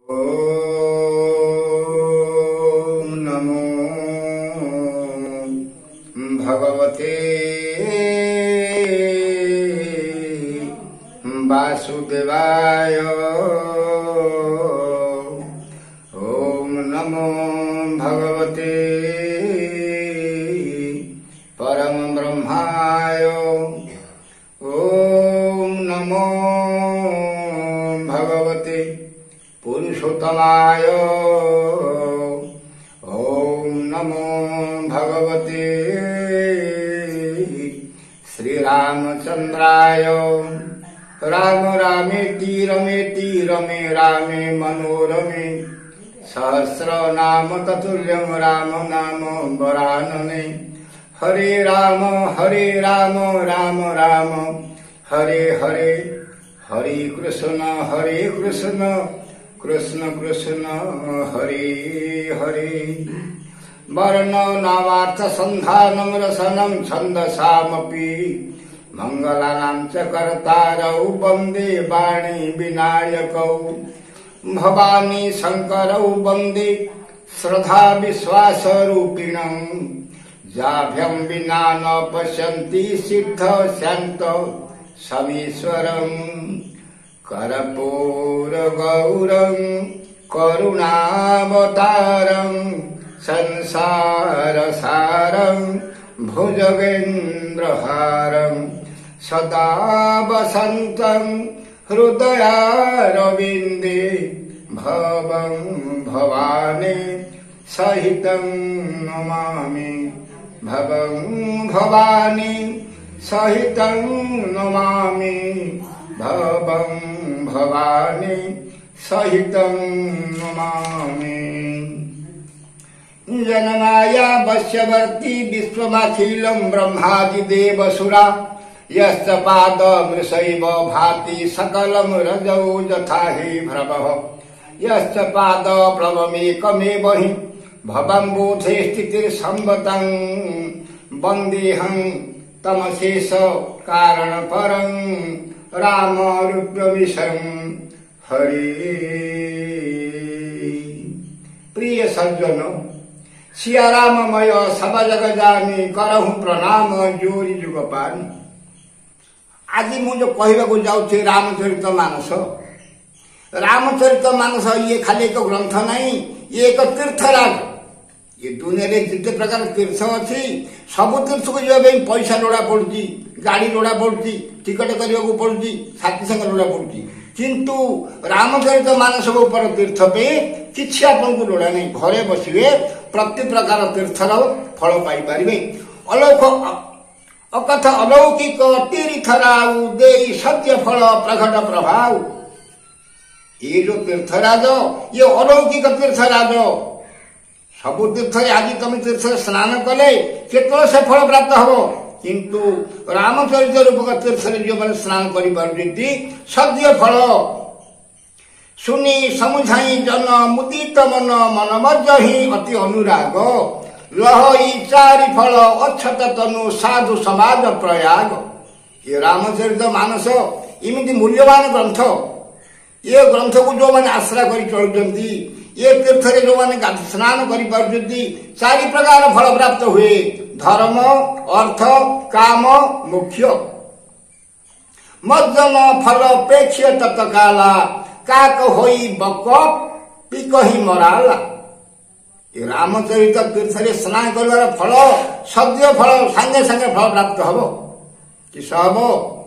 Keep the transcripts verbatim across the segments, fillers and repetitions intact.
ओम नमो भगवते वासुदेवाय। ओम नमो भगवते परम ब्रह्माय। ओम नमो भगवते पुरुषोत्तमाय। ओम नमो भगवते श्रीरामचंद्राय। राम रामेति रमेति रमे रामे मनोरमे सहस्रनाम ततुल्यं राम नाम वरानने। हरे राम हरे राम राम राम हरे हरे। हरे कृष्ण हरे कृष्ण कृष्ण कृष्ण हरे हरे। वर्ण नामार्थ संधानं रसनं छन्दसामपि मंगलानां च कर्तारौ वन्दे वाणी विनायकौ। भवानी शंकरौ वन्दे श्रद्धा विश्वासरूपिणं। जाभ्यं विना न पश्यन्ति सिद्ध शान्त समीश्वरं। कर्पूरगौरं करुणावतारं संसारसारं भुजगेन्द्रहारं सदा वसन्तं हृदयारविन्दे। भवं भवानी सहितं नमामि। भवं भवानी सहितं नमामि। भवं भवानी सहितं नमामि। जनमाया वश्यवर्ती विश्वमखिलं ब्रह्मादिदेवसुरा। यश्च पादमृषैव भाति सकलं रजौ यथा हि भ्रमः। यश्च पादप्लवमेकमेव हि भवं बोधे स्थितिर्संवतं। वन्देऽहं तमशेष कारणपरं रामरूपमिशं हरे। प्रिय सज्जनों, सिया राममय सब जग जानी करहु प्रणाम जोरी जुग पानी। आज मुझे कहवाक जाऊँ रामचरित मानस। रामचरित मानस ये खाली एक ग्रंथ नहीं, ये एक तीर्थराज। ये दुनिया रे जिते प्रकार तीर्थ अच्छी सब तीर्थ को जावाई पैसा लोड़ा पड़ुची, गाड़ी लोड़ा पड़ुची, टिकट करने को पड़ुची, साथी संग लोड़ा पड़ुची। किंतु रामचरित मानस ऊपर तीर्थ पे किसी आपको लोड़ा नहीं। घरे बसिवे प्रति प्रकार तीर्थर फल पाइपारे। अलौक अकथ अलौकिक तीर्थराउ दे सत्य फल प्रकट प्रभाव। ये जो तीर्थराज ये अलौकिक तीर्थराज। सबु तीर्थ आज तुम तीर्थ स्नान कले केतल से फल प्राप्त हम, किंतु रामचरित रूपक तीर्थ जो मैंने स्नान कर सद्य फल। सुनी समुझाई जन मुदित मन मन मज्ज ही अति अनुराग। लहई चारि फल अक्षत तनु साधु समाज प्रयाग। ये रामचरित मानस इमिति मूल्यवान ग्रंथ। ये ग्रंथ को जो मैंने आश्रा कर चलुंट, ये तीर्थ जो मैंने स्नान कर चारि प्रकार फल प्राप्त हुए। धर्म अर्थ काम मुख्य। मज्जन फल प्रेक्ष्य तत्काला काक होई बक पिक ही मराला। ये रामचरित तीर्थ स्नान कर फल सद्य फल सांगे सांगे फल प्राप्त हम कि सब।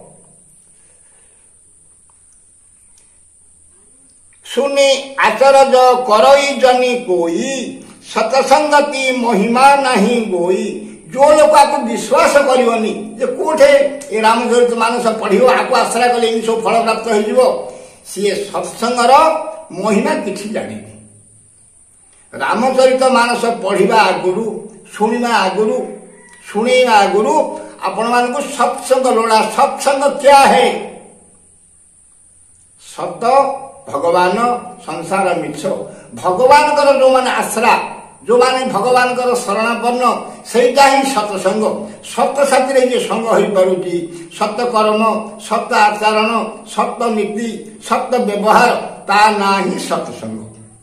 सुनी आचरज करई जनी कोई सतसंगति महिमा नहीं गोई। जो लोग आपको विश्वास करनी जे कोठे ये रामचरित मानस पढ़ो आपको आश्रा कले इन सब फल प्राप्त हो सी सत्संगर महिमा किसी जाने। रामचरित मानस पढ़ा आगुरु शुणा आगुरु शुणा आगुरु आपण मान सत्संग लोड़ा। सत्संग क्या है? सत भगवान संसार मिछ। भगवान जो माने आश्रा जो माने भगवान शरणापन्न सेटा ही सत्संग। सत साथी ये संग हो पारुची। सत कर्म सत आचरण सत नीति सत व्यवहार ता नाही सत्संग।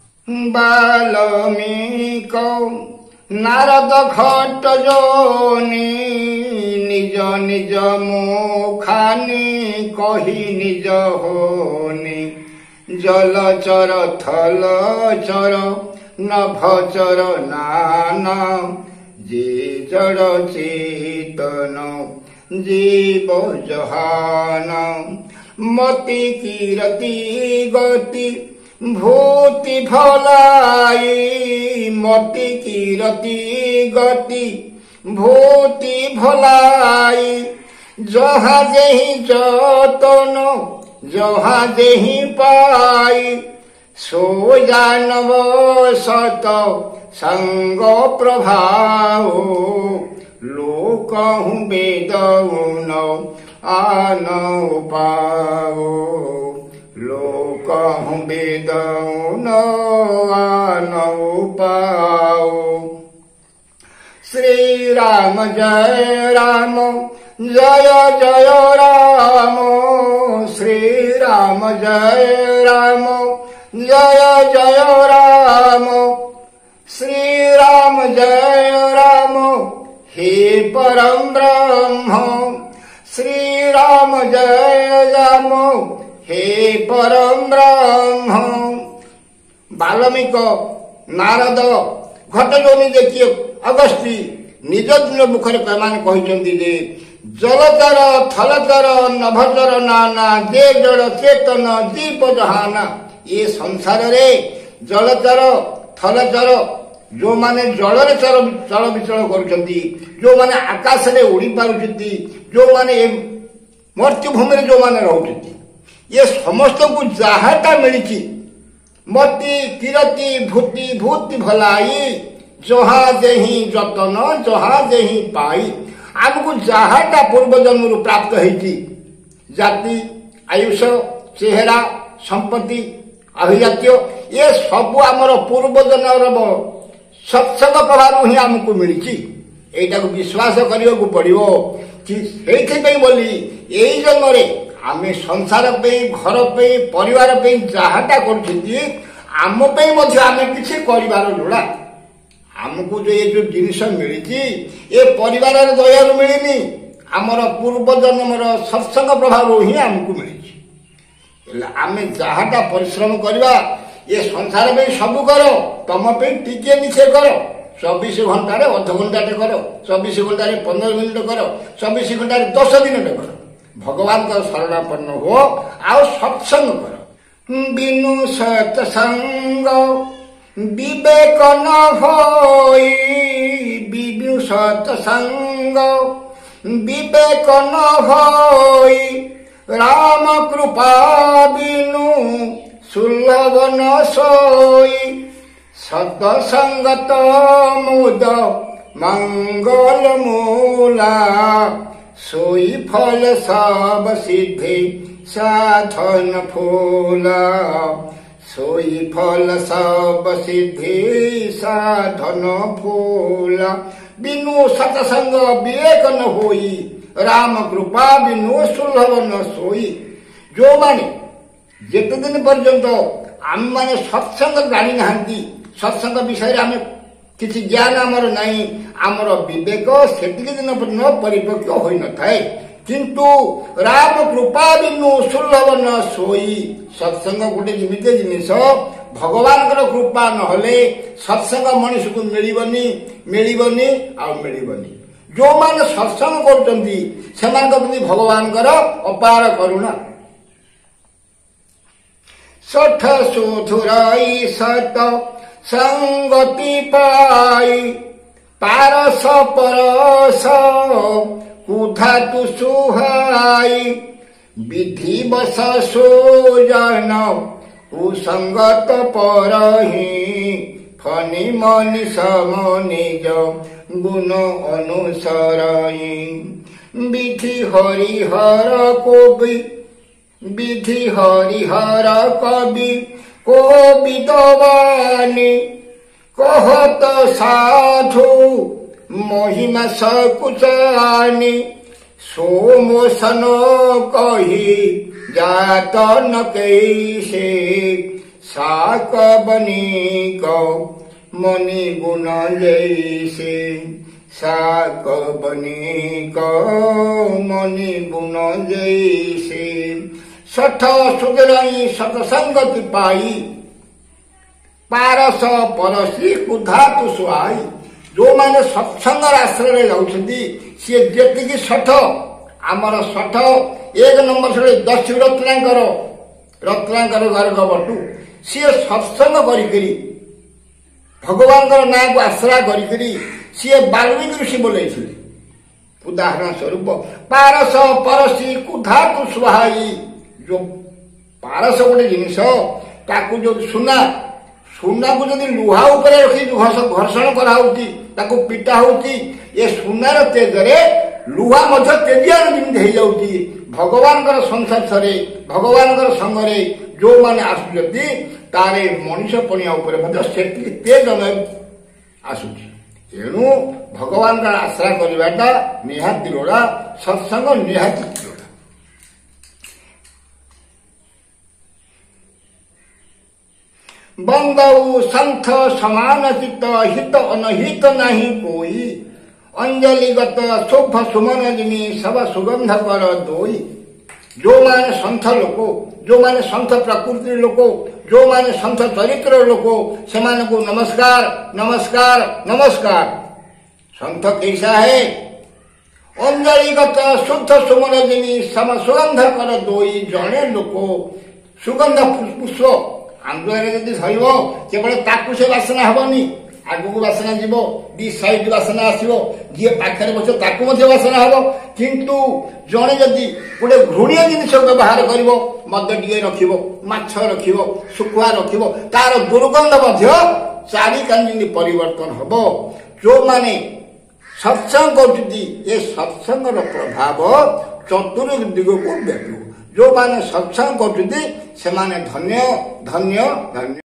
बाल्मीक नारद घट जोनी निज निज मुखानी कही निज होनी जलचर थलचर नभचर नाना जे जड़ चेतन जीव जहान मति कीरति गति भूति भलाई मति कीरति गति भूति भलाई जहा जेहि जतन जहा जेहि पाई सो जानव सत संग प्रभाव लोकहु वेदउन आनौ पाओ लोकहु वेदउन आनौ पाओ। श्री राम जय राम जय जय राम श्री राम जय राम जय जय राम श्री राम जय राम हे परम ब्रह्म श्री राम जय राम हे परम ब्रह्म। बाल्मीक नारद घटजोनी देखिए अगस्ती निज दिन मुखर पैमान कहते जे जलचर थलचर नभचर नाना जे जड़ चेतन दीप जहाना। ये संसार रे जलचर थलचर जो माने जल चल चल विचल करुछंती जो माने आकाश रे उड़ी पारुछंती जो माने मृत्युभूमि जो माने रहउछंती ये समस्त को जहाटा मिली मति किरति भूति भूति भलाई जहा जेहि जतन जहा जेहि पाई आमको जहाटा पूर्व जन्म प्राप्त होती जाति आयुष चेहरा संपत्ति अभिजात्य ये सब आमर पूर्व जन्म सत्संग प्रभाव ही आमको मिली एटा को विश्वास करने को पड़ो कि बोली यही जन्म रे आमे संसार पे घर पे परिवार पे जहाटा करछिती आम पे मध्य आमे किछि करिवार लोड़ा आमको जो ये जो जिनिस मिली ये परिवार दया मिलनी आमर पूर्व जन्मर सत्संग प्रभाव ही आमको मिली आमे जहाटा परिश्रम करवा ये संसार में सब कर तुम पे टिके निचे कर चौबीस घंटे अध घंटा कर चौबीस घंटे पंद्रह मिनिट कर चौबीस घंटे दस दिन कर भगवान का शरणापन्न हो आओ सत्संग कर बिनु सत्संग विवेक न होई बिनु सत्संग विवेक न होई राम कृपा बिनु सुलभ न सोई सत्संगत मुद मंगल मूला सोई फल सब सिद्धि साधन फूला सोई फल सब सिद्धि साधन फूला बिनु सत्संग विवेक न होई राम कृपा बिनु सुलभ न सोई। जो माने जेते दिन पर्यंत आम माने सत्संग जानी नाहंती सत्संग विषय आम किसी ज्ञान आमर नहीं आमर विवेक सेतिक दिन न परिपक्व हो न थाए किंतु राम कृपा बिनु सुलभ न सोई सत्संग गोटे जिमिते जिनिस भगवान कृपा नहले सत्संग मनुष्य को मिलबनी मिलबनी आ मिलबनी जो मान सत्संग करछंती सेमान प्रति भगवान अपार करुणा सठ सुधुराई सत संगति पाई पारस परस कुधा तु सुहाई विधि बस सोजन कुसंगत परहि फनि मनीष निज गुण अनुसरई विधि हरिहर कोबि विधि हरिहर कवि को विद्वानी कहत साधु महिमा सकुचानी सोमोसन कही जात न कैसे साक बनी को मनी गुण जैसे साक बनी को मनी गुण जैसे सठ सुधरई सतसंगति पाई पारस परसी कुधातु सुहाई। जो माने सत्संग आश्रय जाउछंती सी जेतिकी सठ आमर सठ एक नंबर से दस रत्नाकर रत्नाकर गर्ग बटू सी सत्संग करी भगवान नाँ को आश्रा करी सी वाल्मीकि ऋषि बोले। उदाहरण स्वरूप पारस परसी कुधातु सुहाई। जो पारस गोटे जिनिस ताकू जो सुना सुना को जब लुहा उपरे रखी घर्षण कराऊँगी ताकू पिटा होती ये सुनार तेजरे लुहा मध्य तेजियार जमी हो जाऊँगी। भगवान संसार भगवान संगरे जो मैंने आसुच्च तारे मनीषपणिया से तेज आसूची। तेणु भगवान का आश्रा करवाटा निहाती लोड़ा सत्संग निहाती लोड़ा। बंदऊ संथ समान चित्त हित अनहित नहीं कोई अंजलिगत शोभ सुमन जिनी सब सुगंध कर दोई। जो माने संथ लोक जो माने संथ प्रकृति लोक जो माने संथ चरित्र लोक से माने को नमस्कार नमस्कार नमस्कार। संथ कैसा है? अंजलिगत शुद्ध सुमन जिनी सब सुगंध कर दोई। जड़े लोक सुगंध पुष्प आंदोलन जदि धरब केवल ताकू से बासना हेनी आगू बासना जीव दी साइड बासना आसो जी पाखे बस ताकू बासना हम किंतु जड़े जदि गोटे घृणीय जिन व्यवहार कर मद टे रखिब माछ रखिब शुखुआ रखिब तार दुर्गंध चारिकानी परिवर्तन हम। जो माने सत्संग कर सत्संग प्रभाव चतुर्थ दिग को व्यापी। जो माने सत्संग कर धन्य धन्य धन्य।